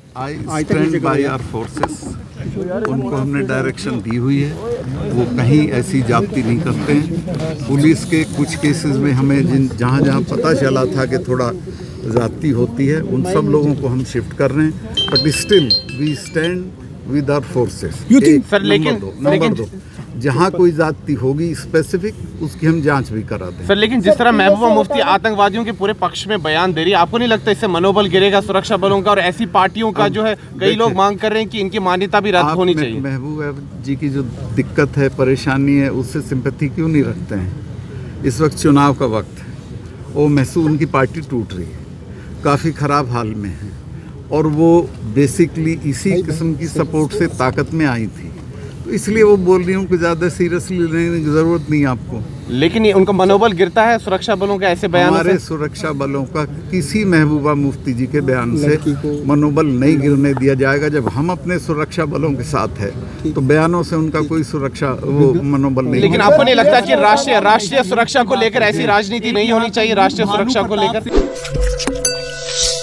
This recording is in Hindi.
I stand by our forces. उनको हमने डायरेक्शन दी हुई है, वो कहीं ऐसी जाप्ती नहीं करते हैं। पुलिस के कुछ केसेस में हमें जहाँ जहाँ पता चला था कि थोड़ा जाती होती है, उन सब लोगों को हम शिफ्ट कर रहे हैं, but still we stand with our forces. Number दो, जहाँ कोई जाति होगी स्पेसिफिक, उसकी हम जांच भी कराते हैं। सर, लेकिन जिस तरह महबूबा मुफ्ती आतंकवादियों के पूरे पक्ष में बयान दे रही है, आपको नहीं लगता इससे मनोबल गिरेगा सुरक्षा बलों का? और ऐसी पार्टियों का जो है कई लोग मांग कर रहे हैं कि इनकी मान्यता भी रद्द होनी चाहिए। महबूबा जी की जो दिक्कत है, परेशानी है, उससे सिंपैथी क्यों नहीं रखते हैं? इस वक्त चुनाव का वक्त है, वो महसूस उनकी पार्टी टूट रही है, काफ़ी ख़राब हाल में है, और वो बेसिकली इसी किस्म की सपोर्ट से ताकत में आई थी, तो इसलिए वो बोल रही हूँ कि ज़्यादा सीरियसली लेने की ज़रूरत नहीं आपको। लेकिन ये उनका मनोबल गिरता है सुरक्षा बलों के ऐसे बयान से? हमारे सुरक्षा बलों का किसी महबूबा मुफ्ती जी के बयान से मनोबल नहीं गिरने दिया जाएगा। जब हम अपने सुरक्षा बलों के साथ है, तो बयानों से उनका कोई सुरक्षा वो मनोबल नहीं। लेकिन आपको नहीं लगता कि राष्ट्रीय सुरक्षा को लेकर ऐसी राजनीति नहीं होनी चाहिए? राष्ट्रीय सुरक्षा को लेकर